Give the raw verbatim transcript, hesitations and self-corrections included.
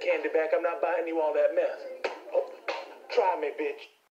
candy back. I'm not buying you all that mess. Oh, try me, bitch.